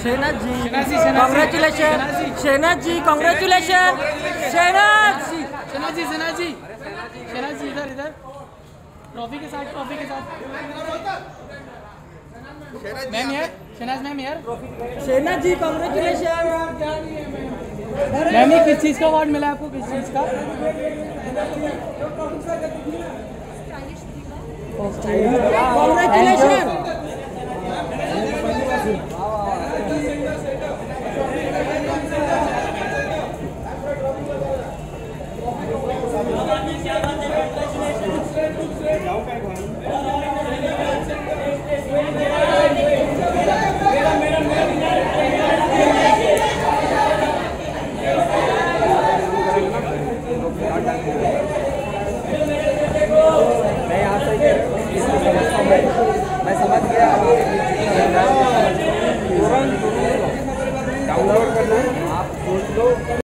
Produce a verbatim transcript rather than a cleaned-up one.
Shehnaaz ji congratulation, Shehnaaz ji congratulation, Shehnaaz ji Shehnaaz ji Shehnaaz ji Shehnaaz ji इधर इधर trophy के साथ ट्रॉफी के साथ मैम यार शहनाज मैम यार शहनाज जी कॉन्ग्रेचुलेशन। मैम ये किस चीज़ का अवार्ड मिला आपको, किस चीज़ का? कॉन्ग्रेचुलेशन। मैं समझ गया डाउनलोड करना आप सोच लो।